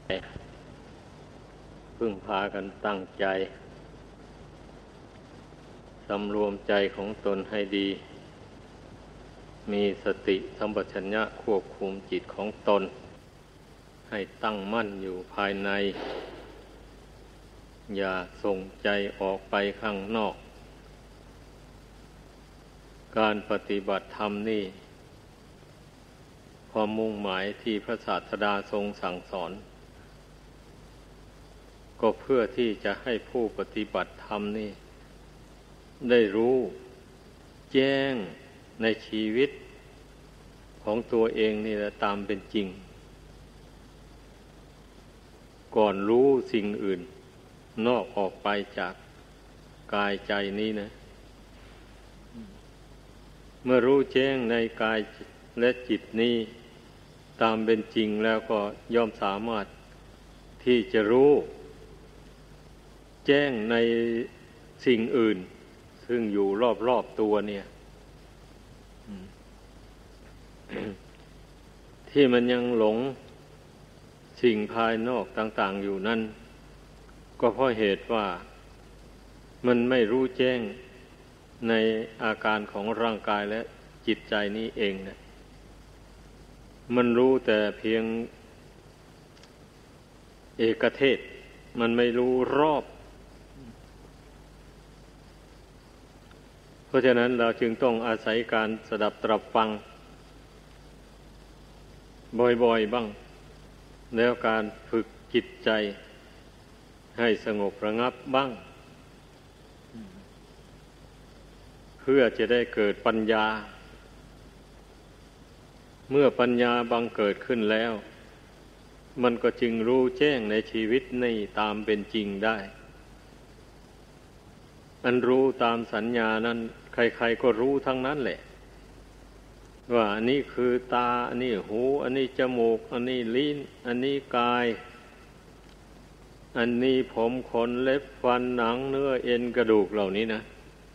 พึ่งพากันตั้งใจสำรวมใจของตนให้ดีมีสติสัมปชัญญะควบคุมจิตของตนให้ตั้งมั่นอยู่ภายในอย่าส่งใจออกไปข้างนอกการปฏิบัติธรรมนี่ความมุ่งหมายที่พระศาสดาทรงสั่งสอนก็เพื่อที่จะให้ผู้ปฏิบัติธรรมนี่ได้รู้แจ้งในชีวิตของตัวเองนี่แหละตามเป็นจริงก่อนรู้สิ่งอื่นนอกออกไปจากกายใจนี้นะเมื่อรู้แจ้งในกายและจิตนี้ตามเป็นจริงแล้วก็ย่อมสามารถที่จะรู้แจ้งในสิ่งอื่นซึ่งอยู่รอบๆตัวเนี่ยที่มันยังหลงสิ่งภายนอกต่างๆอยู่นั่นก็เพราะเหตุว่ามันไม่รู้แจ้งในอาการของร่างกายและจิตใจนี้เองนะมันรู้แต่เพียงเอกเทศมันไม่รู้รอบเพราะฉะนั้นเราจึงต้องอาศัยการสดับตรับฟังบ่อยๆบ้างแล้วการฝึกจิตใจให้สงบระงับบ้างเพื่อจะได้เกิดปัญญาเมื่อปัญญาบังเกิดขึ้นแล้วมันก็จึงรู้แจ้งในชีวิตนี้ตามเป็นจริงได้อันรู้ตามสัญญานั้นใครๆก็รู้ทั้งนั้นแหละว่าอันนี้คือตาอันนี้หูอันนี้จมูกอันนี้ลิ้นอันนี้กายอันนี้ผมขนเล็บฟันหนังเนื้อเอ็นกระดูกเหล่านี้นะ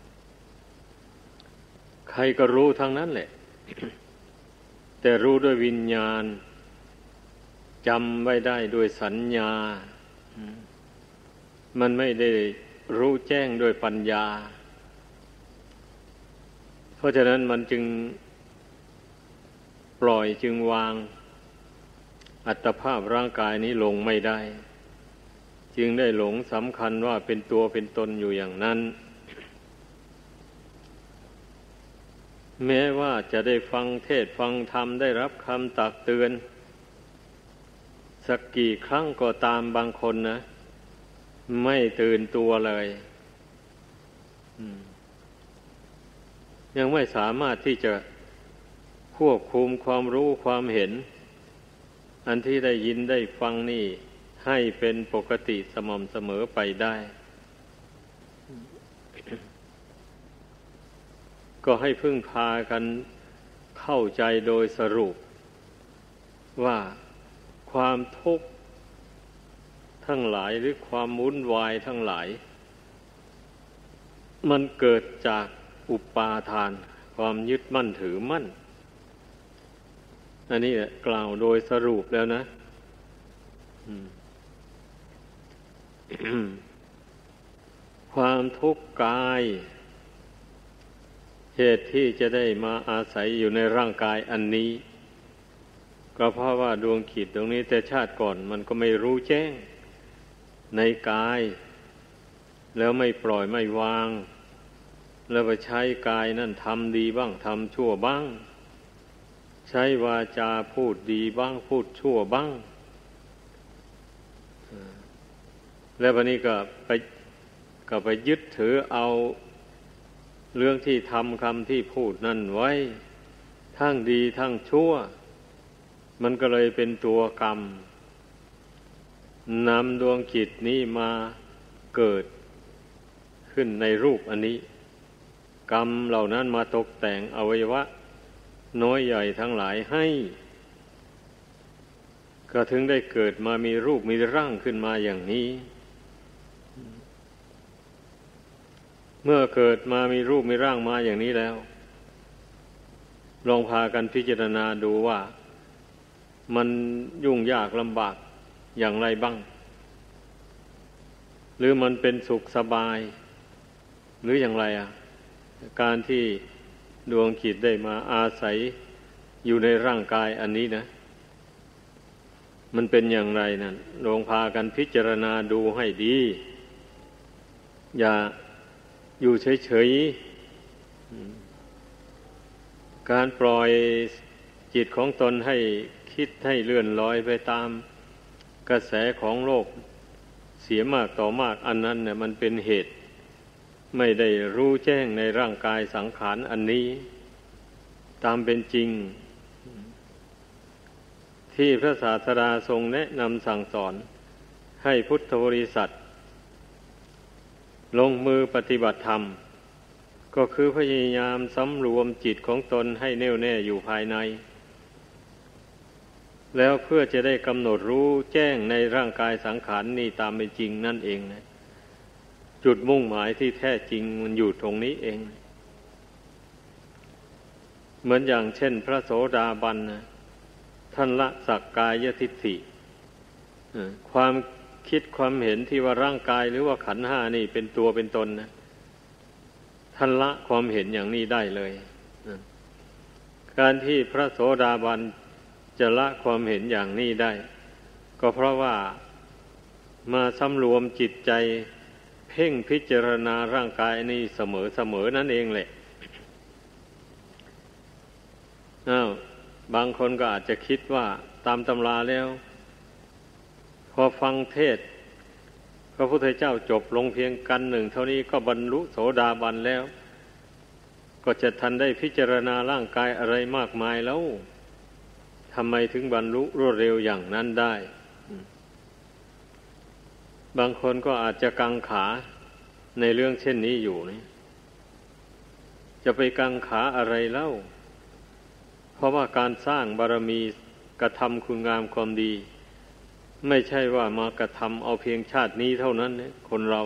ใครก็รู้ทั้งนั้นแหละ แต่รู้ด้วยวิญญาณจำไว้ได้ด้วยสัญญามันไม่ได้รู้แจ้งด้วยปัญญาเพราะฉะนั้นมันจึงปล่อยจึงวางอัตภาพร่างกายนี้ลงไม่ได้จึงได้หลงสำคัญว่าเป็นตัวเป็นตนอยู่อย่างนั้นแม้ว่าจะได้ฟังเทศน์ฟังธรรมได้รับคำตักเตือนสักกี่ครั้งก็ตามบางคนนะไม่ตื่นตัวเลยยังไม่สามารถที่จะควบคุมความรู้ความเห็นอันที่ได้ยินได้ฟังนี่ให้เป็นปกติสม่ำเสมอไปได้ก็ให้พึ่งพากันเข้าใจโดยสรุปว่าความทุกข์ทั้งหลายหรือความวุ่นวายทั้งหลายมันเกิดจากอุปาทานความยึดมั่นถือมั่นอันนี้กล่าวโดยสรุปแล้วนะความทุกข์กายเหตุที่จะได้มาอาศัยอยู่ในร่างกายอันนี้ก็เพราะว่าดวงจิตตรงนี้แต่ชาติก่อนมันก็ไม่รู้แจ้งในกายแล้วไม่ปล่อยไม่วางแล้วไปใช้กายนั่นทำดีบ้างทำชั่วบ้างใช้วาจาพูดดีบ้างพูดชั่วบ้างแล้ววันนี้ก็ไปยึดถือเอาเรื่องที่ทำคำที่พูดนั่นไว้ทั้งดีทั้งชั่วมันก็เลยเป็นตัวกรรมนำดวงจิตนี้มาเกิดขึ้นในรูปอันนี้กรรมเหล่านั้นมาตกแต่งอวัยวะน้อยใหญ่ทั้งหลายให้ก็ถึงได้เกิดมามีรูปมีร่างขึ้นมาอย่างนี้เมื่อเกิดมามีรูปมีร่างมาอย่างนี้แล้วลองพากันพิจารณาดูว่ามันยุ่งยากลำบากอย่างไรบ้างหรือมันเป็นสุขสบายหรืออย่างไรการที่ดวงจิตได้มาอาศัยอยู่ในร่างกายอันนี้นะมันเป็นอย่างไรนั่นลองพากันพิจารณาดูให้ดีอย่าอยู่เฉยๆการปล่อยจิตของตนให้คิดให้เลื่อนลอยไปตามกระแสของโลกเสียมากต่อมากอันนั้นเนี่ยมันเป็นเหตุไม่ได้รู้แจ้งในร่างกายสังขารอันนี้ตามเป็นจริงที่พระศาสดาทรงแนะนำสั่งสอนให้พุทธบริษัทลงมือปฏิบัติธรรมก็คือพยายามสำรวมจิตของตนให้แน่วแน่อยู่ภายในแล้วเพื่อจะได้กำหนดรู้แจ้งในร่างกายสังขารนี่ตามเป็นจริงนั่นเองนะจุดมุ่งหมายที่แท้จริงมันอยู่ตรงนี้เองเหมือนอย่างเช่นพระโสดาบันนะท่านละสักกายทิฏฐิความคิดความเห็นที่ว่าร่างกายหรือว่าขันธ์ห้านี่เป็นตัวเป็นตนนะท่านละความเห็นอย่างนี้ได้เลยการที่พระโสดาบันจะละความเห็นอย่างนี้ได้ก็เพราะว่ามาสำรวมจิตใจเพ่งพิจารณาร่างกายนี้เสมอนั่นเองแหละบางคนก็อาจจะคิดว่าตามตำราแล้วพอฟังเทศน์พระพุทธเจ้าจบลงเพียงกันหนึ่งเท่านี้ก็บรรลุโสดาบันแล้วก็จะทันได้พิจารณาร่างกายอะไรมากมายแล้วทำไมถึงบรรลุรวดเร็วอย่างนั้นได้บางคนก็อาจจะกังขาในเรื่องเช่นนี้อยู่นี่จะไปกังขาอะไรเล่าเพราะว่าการสร้างบารมีกระทำคุณงามความดีไม่ใช่ว่ามากระทำเอาเพียงชาตินี้เท่านั้นเนี่ยคนเรา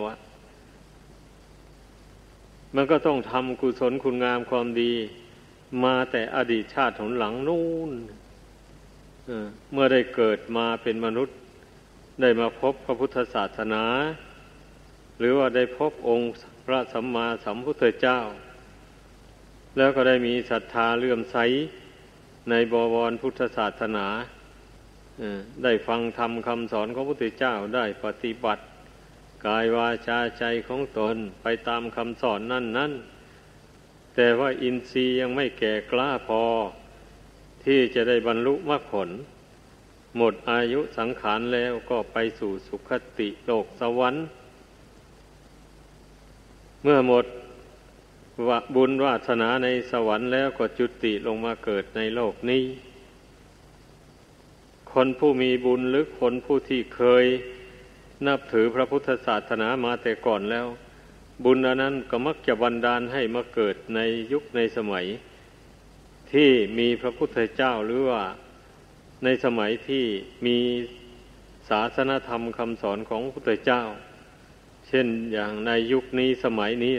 มันก็ต้องทำกุศลคุณงามความดีมาแต่อดีตชาติหนหลังนู่นเมื่อได้เกิดมาเป็นมนุษย์ได้มาพบพระพุทธศาสนาหรือว่าได้พบองค์พระสัมมาสัมพุทธเจ้าแล้วก็ได้มีศรัทธาเลื่อมใสในบวรพุทธศาสนาได้ฟังธรรมคำสอนของพระพุทธเจ้าได้ปฏิบัติกายวาจาใจของตนไปตามคำสอนนั่นแต่ว่าอินทรีย์ยังไม่แก่กล้าพอที่จะได้บรรลุมรรคผลหมดอายุสังขารแล้วก็ไปสู่สุคติโลกสวรรค์เมื่อหมดบุญวาสนาในสวรรค์แล้วก็จุติลงมาเกิดในโลกนี้คนผู้มีบุญหรือคนผู้ที่เคยนับถือพระพุทธศาสนามาแต่ก่อนแล้วบุญอันนั้นก็มักจะบันดาลให้มาเกิดในยุคในสมัยที่มีพระพุทธเจ้าหรือว่าในสมัยที่มีศาสนธรรมคำสอนของพระพุทธเจ้าเช่นอย่างในยุคนี้สมัยนี้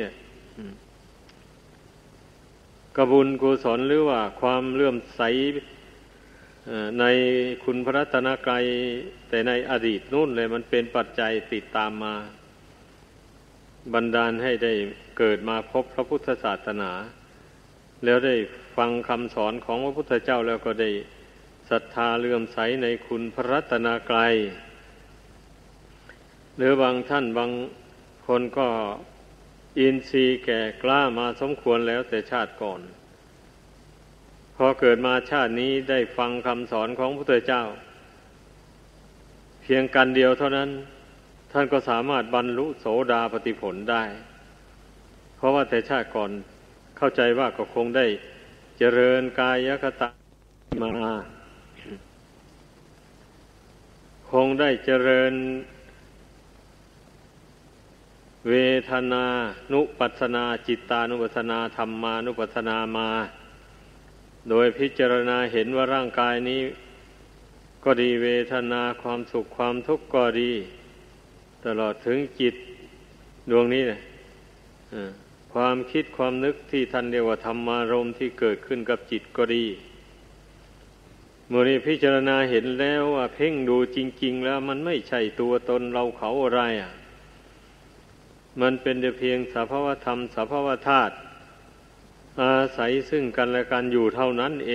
กบุญกุศลหรือว่าความเลื่อมใสในคุณพระรัตนกรัยแต่ในอดีตนู่นเลยมันเป็นปัจจัยติดตามมาบันดาลให้ได้เกิดมาพบพระพุทธศาสนาแล้วได้ฟังคำสอนของพระพุทธเจ้าแล้วก็ได้ศรัทธาเลื่อมใสในคุณพระรัตนกรัยหรือบางท่านบางคนก็อินทรีย์แก่กล้ามาสมควรแล้วแต่ชาติก่อนพอเกิดมาชาตินี้ได้ฟังคำสอนของพระพุทธเจ้าเพียงกันเดียวเท่านั้นท่านก็สามารถบรรลุโสดาปัตติผลได้เพราะว่าแต่ชาติก่อนเข้าใจว่าก็คงได้เจริญกายคตะมาคงได้เจริญเวทนานุปัสสนาจิตตานุปัสสนาธรรมานุปัสสนามาโดยพิจารณาเห็นว่าร่างกายนี้ก็ดีเวทนาความสุขความทุกข์ก็ดีตลอดถึงจิตดวงนี้นะความคิดความนึกที่ท่านเรียกว่าธรรมารมณ์ที่เกิดขึ้นกับจิตก็ดีเมื่อนี้พิจารณาเห็นแล้วว่าเพ่งดูจริงๆแล้วมันไม่ใช่ตัวตนเราเขาอะไรมันเป็นแต่เพียงสภาวธรรมสภาวธาตุอาศัยซึ่งกันและกันอยู่เท่านั้นเอง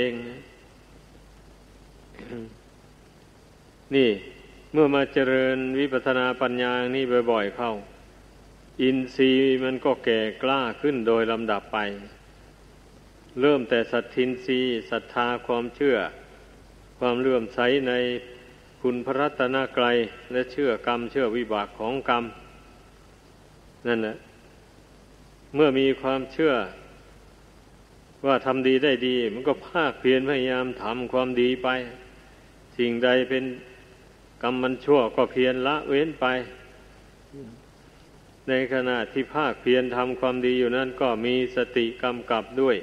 นี่เมื่อมาเจริญวิปัสสนาปัญญานี่บ่อยๆเข้าอินทรีย์มันก็แก่กล้าขึ้นโดยลำดับไปเริ่มแต่สัตทินทรีย์ศรัทธาความเชื่อความเลื่อมใสในคุณพระรัตนกรัยและเชื่อกรรมเชื่อวิบากของกรรมนั่นแหละเมื่อมีความเชื่อว่าทำดีได้ดีมันก็ภาคเพียรพยายามทำความดีไปสิ่งใดเป็นกรรมมันชั่วก็เพียรละเว้นไปในขณะที่ภาคเพียรทำความดีอยู่นั้นก็มีสติกำกับด้วย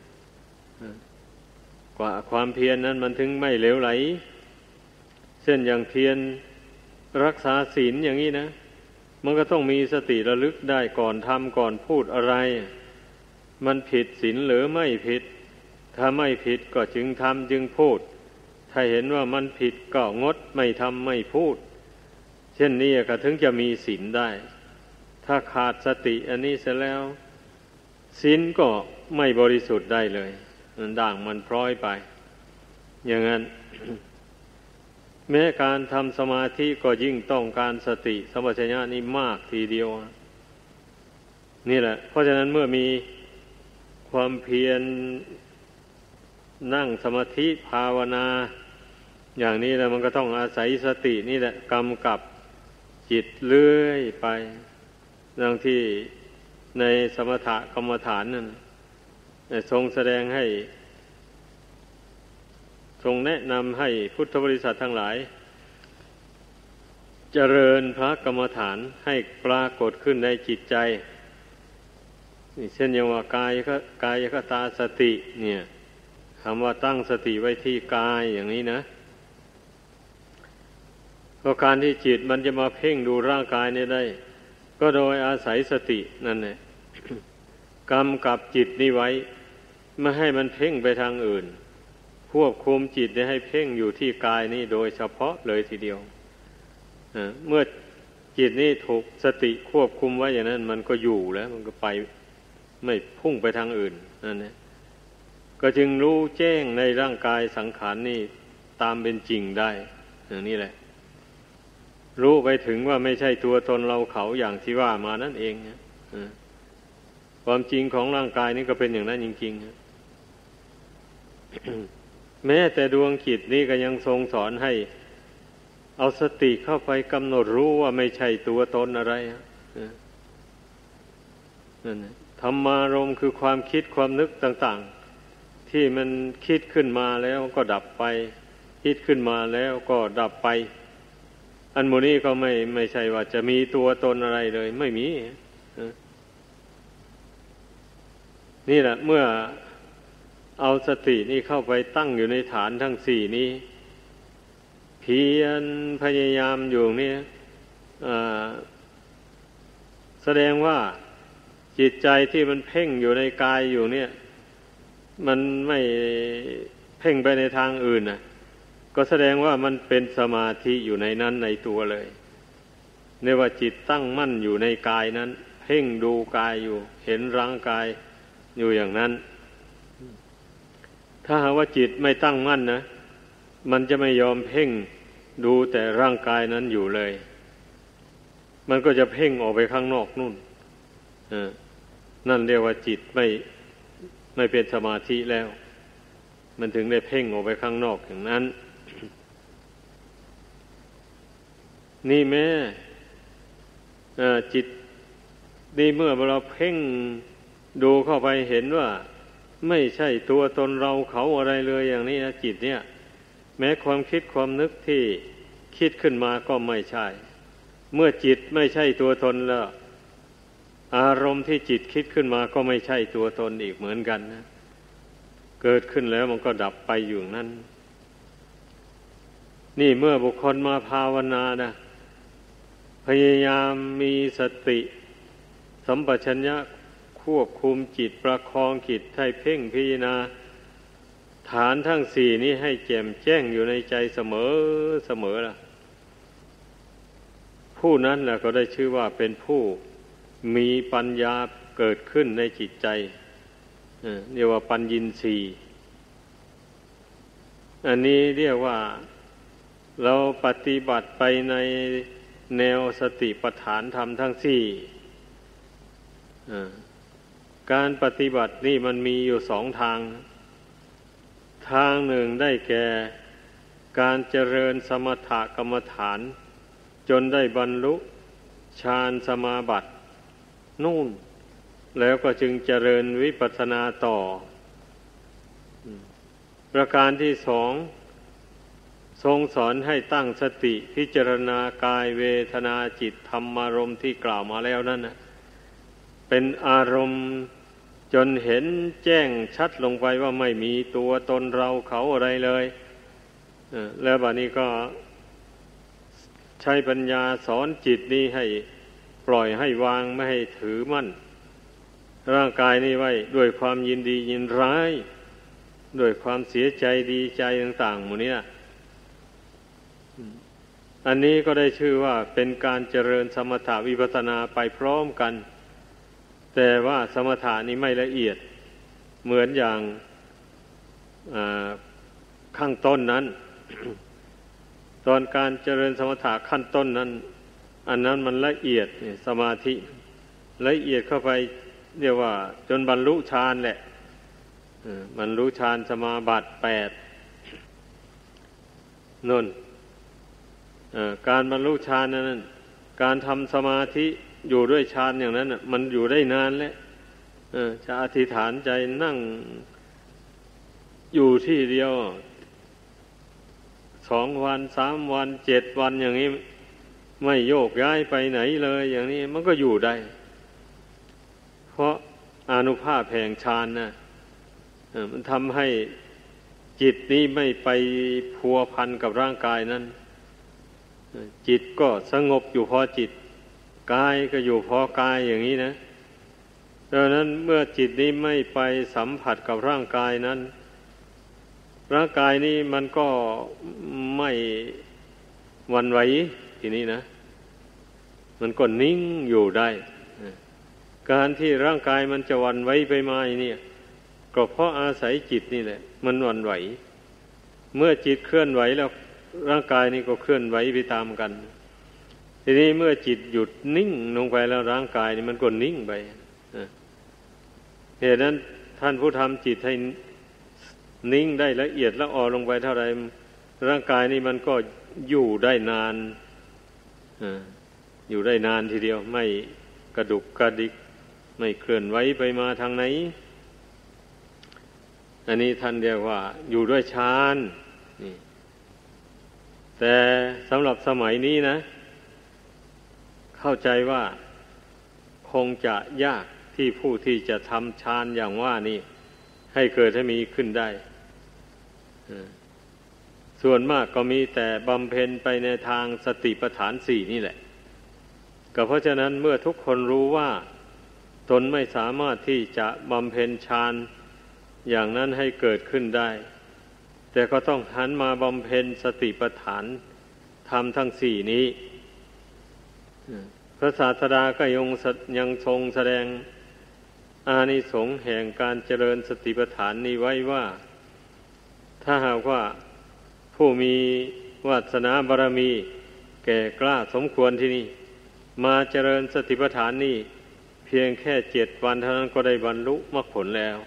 กว่าความเพียรนั้นมันถึงไม่เหลวไหลเช่นอย่างเพียรรักษาศีลอย่างนี้นะมันก็ต้องมีสติระลึกได้ก่อนทำก่อนพูดอะไรมันผิดศีลหรือไม่ผิดถ้าไม่ผิดก็จึงทำจึงพูดถ้าเห็นว่ามันผิดก็งดไม่ทำไม่พูดเช่นนี้ก็ถึงจะมีศีลได้ถ้าขาดสติอันนี้เสร็จแล้วศีลก็ไม่บริสุทธิ์ได้เลยมันด่างมันพร้อยไปอย่างนั้น แม้การทำสมาธิก็ยิ่งต้องการสติสัมปชัญญะนี่มากทีเดียวนี่แหละเพราะฉะนั้นเมื่อมีความเพียรนั่งสมาธิภาวนาอย่างนี้แล้วมันก็ต้องอาศัยสตินี่แหละกำกับจิตเลื่อยไปดังที่ในสมถกรรมฐานนั่นทรงแสดงให้ทรงแนะนำให้พุทธบริษัททั้งหลายเจริญพระกรรมฐานให้ปรากฏขึ้นในจิตใจนี่เช่นอย่างว่ากายคตาสติเนี่ยคำว่าตั้งสติไว้ที่กายอย่างนี้นะก็การที่จิตมันจะมาเพ่งดูร่างกายนี้ได้ก็โดยอาศัยสตินั่นแหละกำกับจิตนี้ไว้ไม่ให้มันเพ่งไปทางอื่นควบคุมจิตให้เพ่งอยู่ที่กายนี้โดยเฉพาะเลยทีเดียวเมื่อจิตนี้ถูกสติควบคุมไว้อย่างนั้นมันก็อยู่แล้วมันก็ไปไม่พุ่งไปทางอื่นนั่นแหละก็จึงรู้แจ้งในร่างกายสังขารนี่ตามเป็นจริงได้อย่างนี้แหละรู้ไปถึงว่าไม่ใช่ตัวตนเราเขาอย่างที่ว่ามานั่นเองความจริงของร่างกายนี่ก็เป็นอย่างนั้นจริงๆ แม้แต่ดวงจิตนี่ก็ยังทรงสอนให้เอาสติเข้าไปกำหนดรู้ว่าไม่ใช่ตัวตนอะไรนั่นธรรมารมณ์คือความคิดความนึกต่างๆที่มันคิดขึ้นมาแล้วก็ดับไปคิดขึ้นมาแล้วก็ดับไปอันโมนี้ก็ไม่ใช่ว่าจะมีตัวตนอะไรเลยไม่มีนี่แหละเมื่อเอาสตินี่เข้าไปตั้งอยู่ในฐานทั้งสี่นี้เพียรพยายามอยู่นี่แสดงว่าจิตใจที่มันเพ่งอยู่ในกายอยู่เนี่ยมันไม่เพ่งไปในทางอื่นนะก็แสดงว่ามันเป็นสมาธิอยู่ในนั้นในตัวเลยในว่าจิตตั้งมั่นอยู่ในกายนั้นเพ่งดูกายอยู่เห็นร่างกายอยู่อย่างนั้นถ้าหากว่าจิตไม่ตั้งมั่นนะมันจะไม่ยอมเพ่งดูแต่ร่างกายนั้นอยู่เลยมันก็จะเพ่งออกไปข้างนอกนู่นนั่นเรียกว่าจิตไม่เป็นสมาธิแล้วมันถึงได้เพ่งออกไปข้างนอกอย่างนั้นนี่แม่จิตนี่เมื่อเราเพ่งดูเข้าไปเห็นว่าไม่ใช่ตัวตนเราเขาอะไรเลยอย่างนี้นะจิตเนี่ยแม้ความคิดความนึกที่คิดขึ้นมาก็ไม่ใช่เมื่อจิตไม่ใช่ตัวตนแล้วอารมณ์ที่จิตคิดขึ้นมาก็ไม่ใช่ตัวตนอีกเหมือนกันนะเกิดขึ้นแล้วมันก็ดับไปอยู่นั้นนี่เมื่อบุคคลมาภาวนานะพยายามมีสติสัมปชัญญะควบคุมจิตประคองจิตให้เพ่งพิจารณาฐานทั้งสี่นี้ให้แจ่มแจ้งอยู่ในใจเสมอเสมอล่ะผู้นั้นแหละก็ได้ชื่อว่าเป็นผู้มีปัญญาเกิดขึ้นในจิตใจเรียกว่าปัญญีสีอันนี้เรียกว่าเราปฏิบัติไปในแนวสติปัฏฐานธรรมทั้งสี่การปฏิบัตินี่มันมีอยู่สองทางทางหนึ่งได้แก่การเจริญสมถกรรมฐานจนได้บรรลุฌานสมาบัตินู่นแล้วก็จึงเจริญวิปัสสนาต่อประการที่สองทรงสอนให้ตั้งสติพิจารณากายเวทนาจิตธรรมารมณ์ที่กล่าวมาแล้วนั่นนะเป็นอารมณ์จนเห็นแจ้งชัดลงไปว่าไม่มีตัวตนเราเขาอะไรเลยแล้วบัดนี้ก็ใช้ปัญญาสอนจิตนี้ให้ปล่อยให้วางไม่ให้ถือมั่นร่างกายนี้ไว้ด้วยความยินดียินร้ายด้วยความเสียใจดีใจต่างๆหมดนี้อันนี้ก็ได้ชื่อว่าเป็นการเจริญสมถะวิปัสสนาไปพร้อมกันแต่ว่าสมถะนี้ไม่ละเอียดเหมือนอย่างข้างต้นนั้น ตอนการเจริญสมถะขั้นต้นนั้นอันนั้นมันละเอียดสมาธิละเอียดเข้าไปเรียกว่าจนบรรลุฌานแหละบรรลุฌานสมาบัติ8นั่นการบรรลุฌานนั้นการทำสมาธิอยู่ด้วยฌานอย่างนั้นมันอยู่ได้นานแล้วจะอธิษฐานใจนั่งอยู่ที่เดียว2 วัน3 วัน7 วันอย่างนี้ไม่โยกย้ายไปไหนเลยอย่างนี้มันก็อยู่ได้เพราะอานุภาพแห่งฌานนะมันทำให้จิตนี้ไม่ไปพัวพันกับร่างกายนั้นจิตก็สงบอยู่พอจิตกายก็อยู่พอกายอย่างนี้นะดังนั้นเมื่อจิตนี้ไม่ไปสัมผัสกับร่างกายนั้นร่างกายนี้มันก็ไม่หวั่นไหวทีนี้นะมันก็นิ่งอยู่ได้การที่ร่างกายมันจะหวั่นไหวไปมาเนี่ยก็เพราะอาศัยจิตนี่แหละมันหวั่นไหวเมื่อจิตเคลื่อนไหวแล้วร่างกายนี้ก็เคลื่อนไหวไปตามกันทีนี้เมื่อจิตหยุดนิ่งลงไปแล้วร่างกายนี่มันก็นิ่งไปเหตุนั้นท่านผู้ทำจิตให้นิ่งได้ละเอียดละออลงไปเท่าไรร่างกายนี่มันก็อยู่ได้นานอยู่ได้นานทีเดียวไม่กระดุกกระดิกไม่เคลื่อนไหวไปมาทางไหนอันนี้ท่านเรียกว่าอยู่ด้วยฌานนี่แต่สำหรับสมัยนี้นะเข้าใจว่าคงจะยากที่ผู้ที่จะทำฌานอย่างว่านี่ให้เกิดให้มีขึ้นได้ส่วนมากก็มีแต่บำเพ็ญไปในทางสติปัฏฐาน4นี่แหละก็เพราะฉะนั้นเมื่อทุกคนรู้ว่าตนไม่สามารถที่จะบำเพ็ญฌานอย่างนั้นให้เกิดขึ้นได้แต่ก็ต้องหันมาบำเพ็ญสติปัฏฐานธรรมทั้ง4นี้พระศาสดาก็ยังทรงแสดงอานิสงส์แห่งการเจริญสติปัฏฐานนี้ไว้ว่าถ้าหากว่าผู้มีวาสนาบารมีแก่กล้าสมควรที่นี่มาเจริญสติปัฏฐานนี้เพียงแค่7 วันเท่านั้นก็ได้บรรลุมรรคผลแล้ว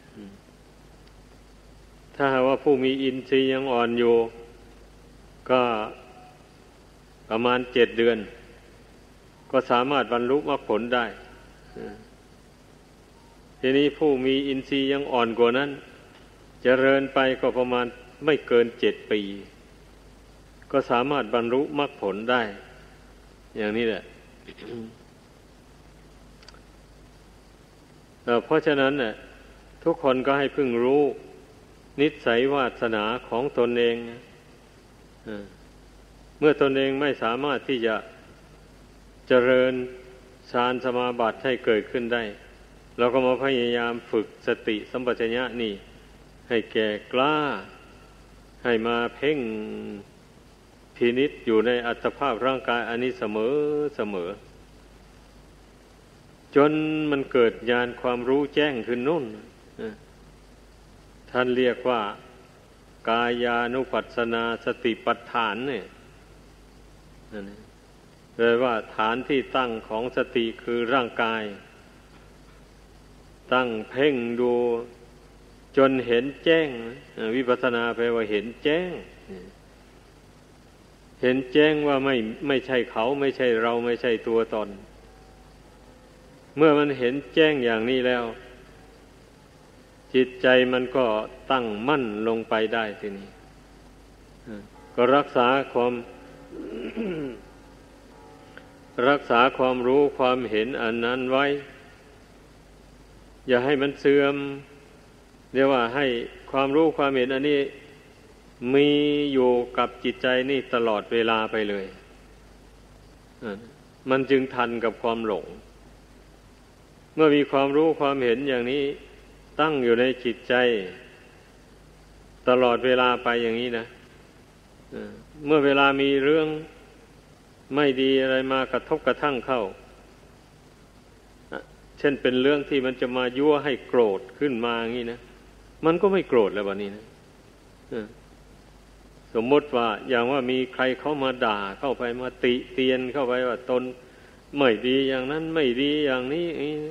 ถ้าหากว่าผู้มีอินทรีย์ยังอ่อนอยู่ก็ประมาณ7 เดือนก็สามารถบรรลุมรรคผลได้ทีนี้ผู้มีอินทรีย์ยังอ่อนกว่านั้นเจริญไปก็ประมาณไม่เกิน7 ปีก็สามารถบรรลุมรรคผลได้อย่างนี้แหละ เพราะฉะนั้นน่ะทุกคนก็ให้พึงรู้นิสัยวาสนาของตนเองเมื่อตนเองไม่สามารถที่จะเจริญฌานสมาบัติให้เกิดขึ้นได้เราก็มาพยายามฝึกสติสัมปชัญญะนี่ให้แก่กล้าให้มาเพ่งพินิจอยู่ในอัตภาพร่างกายอันนี้เสมอจนมันเกิดญาณความรู้แจ้งขึ้นนู่นท่านเรียกว่ากายานุปัสสนาสติปัฏฐานเนี่ยเลยว่าฐานที่ตั้งของสติคือร่างกายตั้งเพ่งดูจนเห็นแจ้งวิปัสสนาแปลว่าเห็นแจ้งเห็นแจ้งว่าไม่ใช่เขาไม่ใช่เราไม่ใช่ตัวตนเมื่อมันเห็นแจ้งอย่างนี้แล้วจิตใจมันก็ตั้งมั่นลงไปได้ทีนี้ก็รักษาความ รักษาความรู้ความเห็นอันนั้นไว้อย่าให้มันเสื่อมเรียกว่าให้ความรู้ความเห็นอันนี้มีอยู่กับจิตใจนี่ตลอดเวลาไปเลยมันจึงทันกับความหลงเมื่อมีความรู้ความเห็นอย่างนี้ตั้งอยู่ในจิตใจตลอดเวลาไปอย่างนี้นะเมื่อเวลามีเรื่องไม่ดีอะไรมากระทบกระทั่งเข้าเช่นเป็นเรื่องที่มันจะมายั่วให้โกรธขึ้นมาอย่างนี้นะมันก็ไม่โกรธแล้ววันนี้นะสมมติว่าอย่างว่ามีใครเข้ามาด่าเข้าไปมาติเตียนเข้าไปว่าตนไม่ดีอย่างนั้นไม่ดีอย่างนี้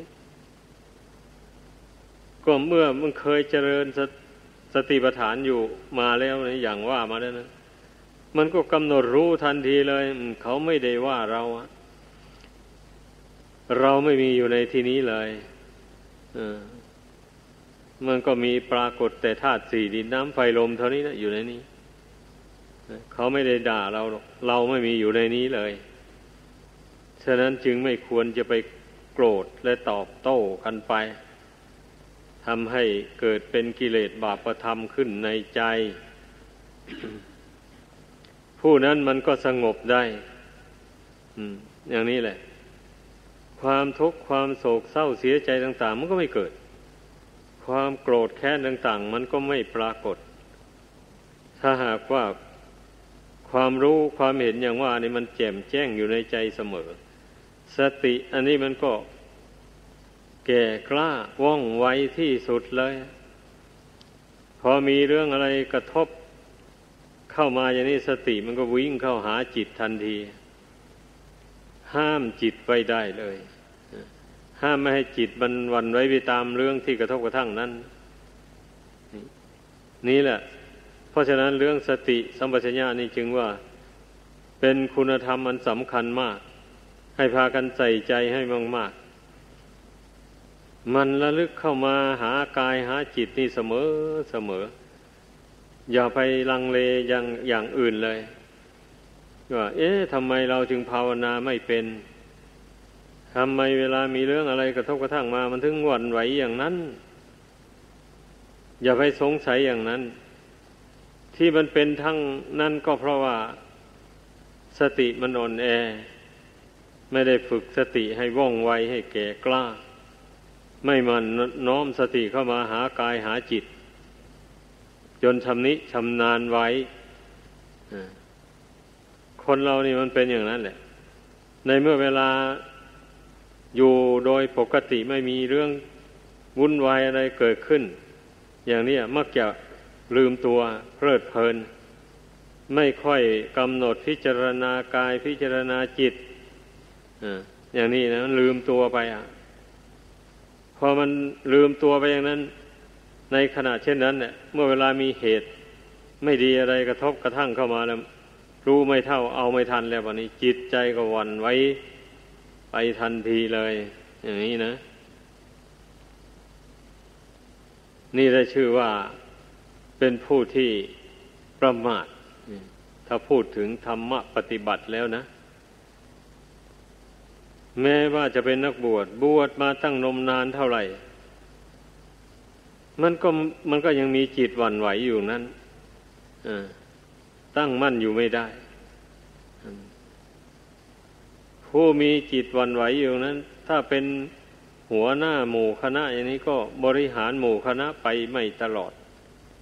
ก็เมื่อมันเคยเจริญสติปัฏฐานอยู่มาแล้วนะอย่างว่ามาแล้วนะมันก็กำหนดรู้ทันทีเลยเขาไม่ได้ว่าเราไม่มีอยู่ในที่นี้เลยมันก็มีปรากฏแต่ธาตุสี่ดินน้ำไฟลมเท่านี้นะอยู่ในนี้เขาไม่ได้ด่าเราหรอกเราไม่มีอยู่ในนี้เลยฉะนั้นจึงไม่ควรจะไปโกรธและตอบโต้กันไปทำให้เกิดเป็นกิเลสบาปธรรมขึ้นในใจ ผู้นั้นมันก็สงบได้อย่างนี้แหละความทุกข์ความโศกเศร้าเสียใจต่างๆมันก็ไม่เกิดความโกรธแค้นต่างๆมันก็ไม่ปรากฏถ้าหากว่าความรู้ความเห็นอย่างว่านี่มันแจ่มแจ้งอยู่ในใจเสมอสติอันนี้มันก็แก่กล้าว่องไวที่สุดเลยพอมีเรื่องอะไรกระทบเข้ามาอย่างนี้สติมันก็วิ่งเข้าหาจิตทันทีห้ามจิตไว้ได้เลยห้ามไม่ให้จิตมันหวั่นไหวไปตามเรื่องที่กระทบกระทั่งนั้นนี่แหละเพราะฉะนั้นเรื่องสติสัมปชัญญะนี่จึงว่าเป็นคุณธรรมอันสำคัญมากให้พากันใส่ใจให้มากๆมันระลึกเข้ามาหากายหาจิตนี่เสมออย่าไปลังเลอย่างอื่นเลยว่าทำไมเราจึงภาวนาไม่เป็นทำไมเวลามีเรื่องอะไรกระทบกระทั่งมามันถึงหวั่นไหวอย่างนั้นอย่าไปสงสัยอย่างนั้นที่มันเป็นทั้งนั้นก็เพราะว่าสติมันอ่อนแอไม่ได้ฝึกสติให้ว่องไวให้แก่กล้าไม่มันน้อมสติเข้ามาหากายหาจิตจนชำนิชำนาญไว้คนเรานี่มันเป็นอย่างนั้นแหละในเมื่อเวลาอยู่โดยปกติไม่มีเรื่องวุ่นวายอะไรเกิดขึ้นอย่างนี้มักจะลืมตัวเพลิดเพลินไม่ค่อยกำหนดพิจารณากายพิจารณาจิตอย่างนี้นะมันลืมตัวไปพอมันลืมตัวไปอย่างนั้นในขณะเช่นนั้นเนี่ยเมื่อเวลามีเหตุไม่ดีอะไรกระทบกระทั่งเข้ามาแล้วรู้ไม่เท่าเอาไม่ทันแล้ววันนี้จิตใจก็หวั่นไหวไปทันทีเลยอย่างนี้นะนี่ได้ชื่อว่าเป็นผู้ที่ประมาทถ้าพูดถึงธรรมะปฏิบัติแล้วนะแม้ว่าจะเป็นนักบวชมาตั้งนมนานเท่าไหร่มันก็ยังมีจิตหวั่นไหวอยู่นั้นตั้งมั่นอยู่ไม่ได้ผู้มีจิตหวั่นไหวอยู่นั้นถ้าเป็นหัวหน้าหมู่คณะอย่างนี้ก็บริหารหมู่คณะไปไม่ตลอด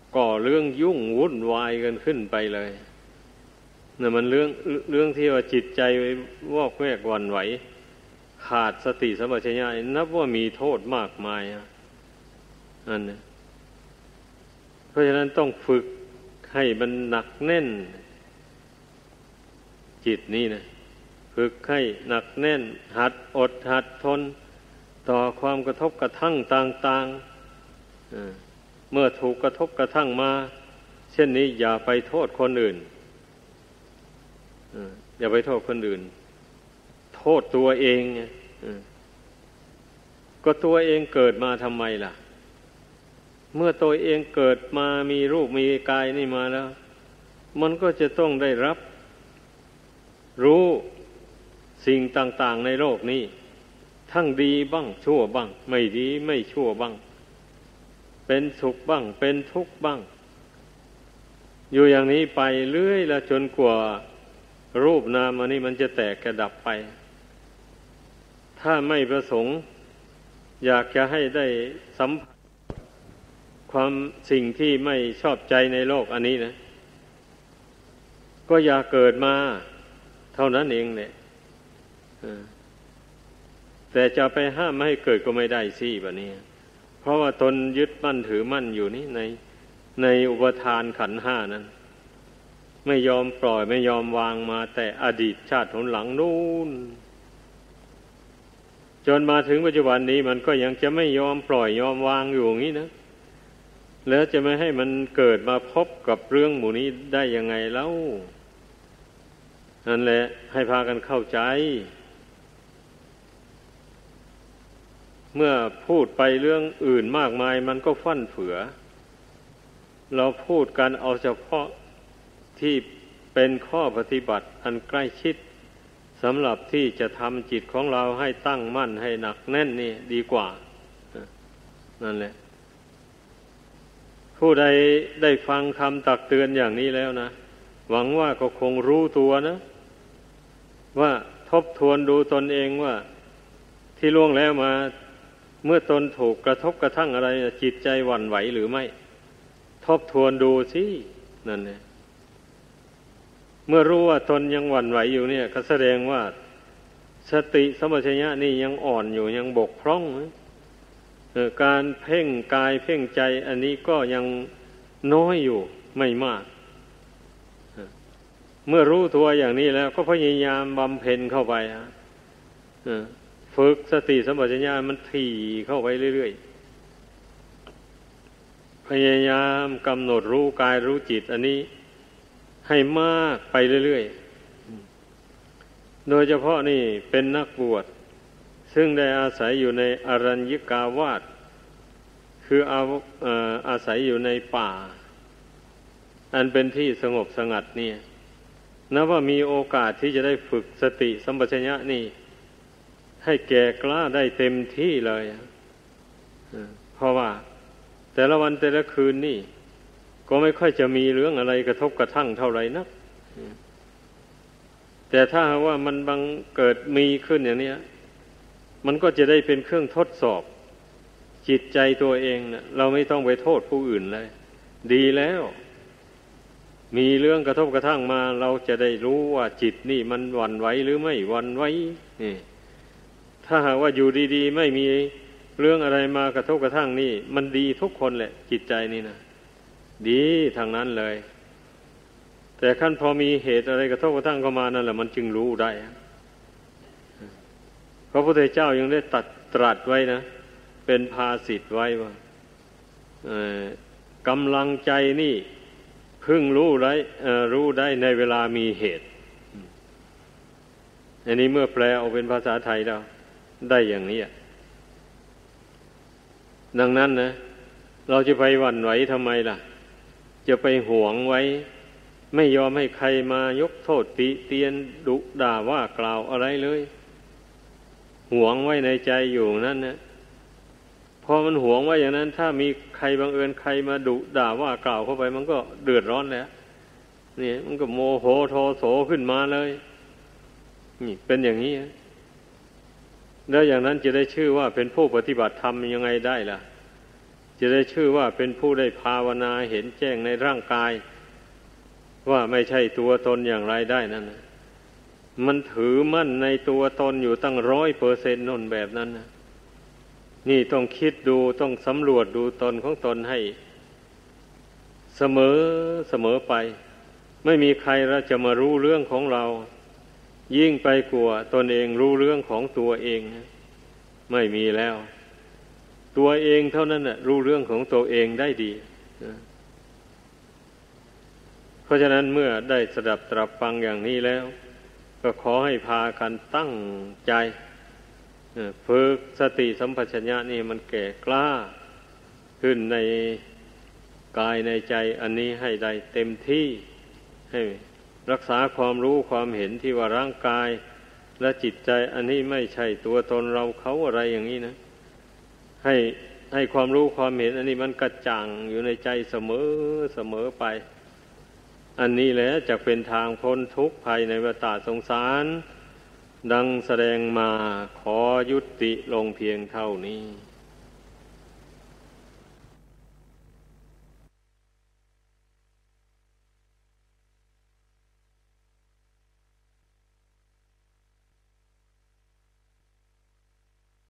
ก่อเรื่องยุ่งวุ่นวายกันขึ้นไปเลยนั่นมันเรื่องที่ว่าจิตใจวอกแวกหวั่นไหวขาดสติสัมปชัญญะนับว่ามีโทษมากมายอันนี้เพราะฉะนั้นต้องฝึกให้มันหนักแน่นจิตนี่นะฝึกให้หนักแน่นหัดอดหัดทนต่อความกระทบกระทั่งต่างๆเมื่อถูกกระทบกระทั่งมาเช่นนี้อย่าไปโทษคนอื่นอย่าไปโทษคนอื่นโทษตัวเองก็ตัวเองเกิดมาทำไมล่ะเมื่อตัวเองเกิดมามีรูปมีกายนี่มาแล้วมันก็จะต้องได้รับรู้สิ่งต่างๆในโลกนี้ทั้งดีบ้างชั่วบ้างไม่ดีไม่ชั่วบ้างเป็นสุขบ้างเป็นทุกข์บ้างอยู่อย่างนี้ไปเรื่อยละจนกว่ารูปนามอันนี้มันจะแตกกระดับไปถ้าไม่ประสงค์อยากจะให้ได้สัมผัสความสิ่งที่ไม่ชอบใจในโลกอันนี้นะก็อย่าเกิดมาเท่านั้นเองแหละแต่จะไปห้ามไม่ให้เกิดก็ไม่ได้สิแบบนี้เพราะว่าตนยึดมั่นถือมั่นอยู่นี่ในอุปทานขันธ์ห้านั้นไม่ยอมปล่อยไม่ยอมวางมาแต่อดีตชาติหนหลังนู่นจนมาถึงปัจจุบันนี้มันก็ยังจะไม่ยอมปล่อยยอมวางอยู่อย่างนี้นะแล้วจะไม่ให้มันเกิดมาพบกับเรื่องหมู่นี้ได้ยังไงเล่านั่นแหละให้พากันเข้าใจเมื่อพูดไปเรื่องอื่นมากมายมันก็ฟั่นเฟือเราพูดกันเอาเฉพาะที่เป็นข้อปฏิบัติอันใกล้ชิดสำหรับที่จะทำจิตของเราให้ตั้งมั่นให้หนักแน่นนี่ดีกว่านั่นแหละผู้ใดได้ฟังคำตักเตือนอย่างนี้แล้วนะหวังว่าก็คงรู้ตัวนะว่าทบทวนดูตนเองว่าที่ล่วงแล้วมาเมื่อตนถูกกระทบกระทั่งอะไรจิตใจหวั่นไหวหรือไม่ทบทวนดูสินั่นเนี่ยเมื่อรู้ว่าตนยังหวั่นไหวอยู่เนี่ยก็แสดงว่าสติสัมปชัญญะนี่ยังอ่อนอยู่ยังบกพร่องการเพ่งกายเพ่งใจอันนี้ก็ยังน้อยอยู่ไม่มากเมื่อรู้ตัวอย่างนี้แล้วก็พยายามบำเพ็ญเข้าไปฝึกสติสัมปชัญญะมันถี่เข้าไปเรื่อยๆพยายามกำหนดรู้กายรู้จิตอันนี้ให้มากไปเรื่อยๆโดยเฉพาะนี่เป็นนักบวชซึ่งได้อาศัยอยู่ในอรัญญิกาวาสคืออาศัยอยู่ในป่าอันเป็นที่สงบสงัดเนี่ยนับว่ามีโอกาสที่จะได้ฝึกสติสัมปชัญญะนี่ให้แก่กล้าได้เต็มที่เลยเพราะว่าแต่ละวันแต่ละคืนนี่ก็ไม่ค่อยจะมีเรื่องอะไรกระทบกระทั่งเท่าไหร่นักแต่ถ้าว่ามันบังเกิดมีขึ้นอย่างนี้มันก็จะได้เป็นเครื่องทดสอบจิตใจตัวเองนะเราไม่ต้องไปโทษผู้อื่นเลยดีแล้วมีเรื่องกระทบกระทั่งมาเราจะได้รู้ว่าจิตนี่มันหวั่นไหวหรือไม่หวั่นไหวนี่ถ้าหากว่าอยู่ดีๆไม่มีเรื่องอะไรมากระทบกระทั่งนี่มันดีทุกคนแหละจิตใจนี่นะดีทางนั้นเลยแต่ขั้นพอมีเหตุอะไรกระทบกระทั่งเข้ามานั่นแหละมันจึงรู้ได้พระพุทธเจ้ายังได้ตรัสไว้นะเป็นภาษิตไว้ว่ากำลังใจนี่พึงรู้ได้ในเวลามีเหตุอันนี้เมื่อแปลออกเป็นภาษาไทยแล้วได้อย่างนี้ดังนั้นนะเราจะไปหวั่นไหวทำไมล่ะจะไปหวงไว้ไม่ยอมให้ใครมายกโทษติเตียนดุด่าว่ากล่าวอะไรเลยหวงไว้ในใจอยู่นั่นนะพอมันหวงไว้อย่างนั้นถ้ามีใครบังเอิญใครมาดุด่าว่ากล่าวเข้าไปมันก็เดือดร้อนแล้วนี่มันก็โมโหโทโสขึ้นมาเลยนี่เป็นอย่างนี้แล้วอย่างนั้นจะได้ชื่อว่าเป็นผู้ปฏิบัติธรรมยังไงได้ล่ะจะได้ชื่อว่าเป็นผู้ได้ภาวนาเห็นแจ้งในร่างกายว่าไม่ใช่ตัวตนอย่างไรได้นั่นนะมันถือมั่นในตัวตนอยู่ตั้ง100%นั่นแบบนั้นนะนี่ต้องคิดดูต้องสำรวจดูตนของตนให้เสมอไปไม่มีใครเราจะมารู้เรื่องของเรายิ่งไปกว่าตนเองรู้เรื่องของตัวเองนะไม่มีแล้วตัวเองเท่านั้นน่ะรู้เรื่องของตัวเองได้ดีนะเพราะฉะนั้นเมื่อได้สดับตรับฟังอย่างนี้แล้วก็ขอให้พากันตั้งใจฝึกสติสัมปชัญญะนี่มันแก่กล้าขึ้นในกายในใจอันนี้ให้ได้เต็มที่ให้รักษาความรู้ความเห็นที่ว่าร่างกายและจิตใจอันนี้ไม่ใช่ตัวตนเราเขาอะไรอย่างนี้นะให้ความรู้ความเห็นอันนี้มันกระจ่างอยู่ในใจเสมอไปอันนี้แหละจะเป็นทางพ้นทุกข์ภัยในวัฏสงสารดังแสดงมาขอยุติลงเพียงเท่านี้